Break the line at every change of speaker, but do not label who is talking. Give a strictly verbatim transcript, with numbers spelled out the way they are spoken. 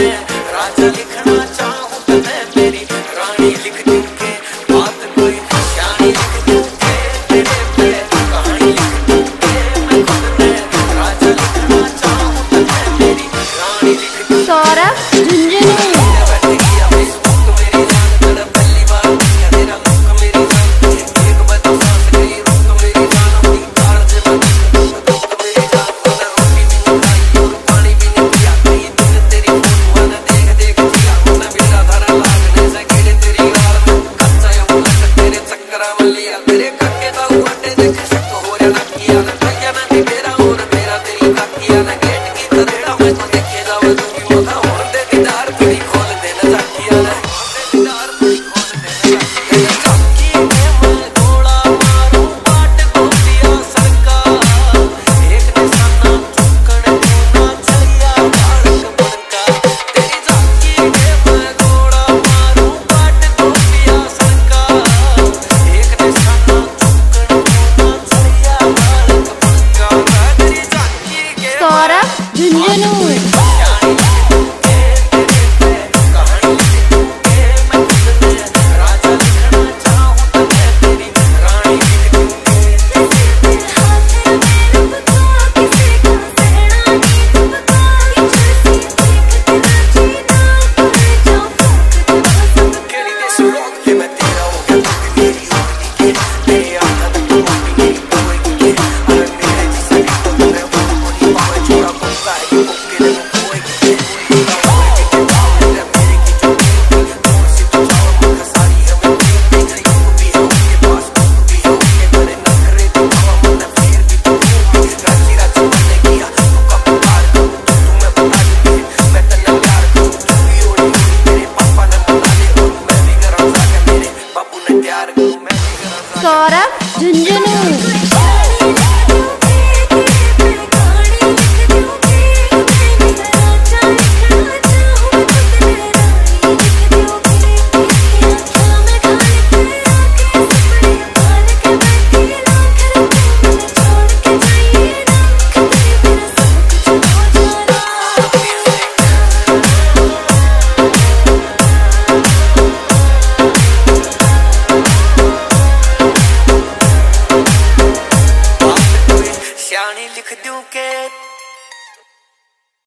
मैं राजा लिखना चाहूं तो मैं मेरी रानी लिख दूं के बात कोई ज्ञानी लिख दूं के तेरे पे कहानी लिख दूं के मैं खुद मैं राजा लिखना चाहूं तो मैं मेरी रानी लिख दूं।
सौरभ झुंझुनू।